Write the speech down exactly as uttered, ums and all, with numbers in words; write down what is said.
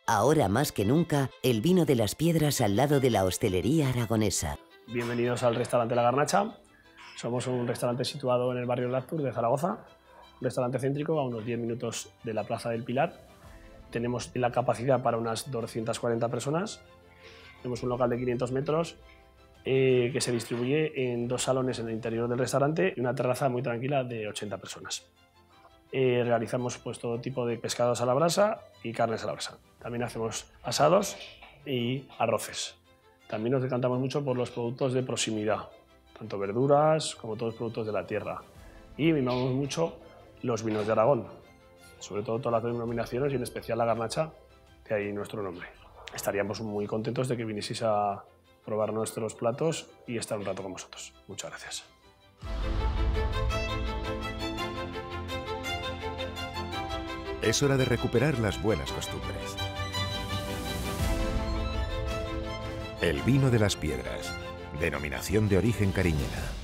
Ahora más que nunca, el vino de las piedras al lado de la hostelería aragonesa. Bienvenidos al restaurante La Garnacha. Somos un restaurante situado en el barrio Lactur de Zaragoza, un restaurante céntrico a unos diez minutos de la Plaza del Pilar. Tenemos la capacidad para unas doscientas cuarenta personas. Tenemos un local de quinientos metros eh, que se distribuye en dos salones en el interior del restaurante y una terraza muy tranquila de ochenta personas. Eh, realizamos pues, todo tipo de pescados a la brasa y carnes a la brasa. También hacemos asados y arroces. También nos decantamos mucho por los productos de proximidad, tanto verduras como todos los productos de la tierra. Y mimamos mucho los vinos de Aragón, sobre todo todas las denominaciones y en especial la Garnacha, de ahí nuestro nombre. Estaríamos muy contentos de que vinieseis a probar nuestros platos y estar un rato con vosotros. Muchas gracias. Es hora de recuperar las buenas costumbres. El vino de las piedras, denominación de origen cariñena.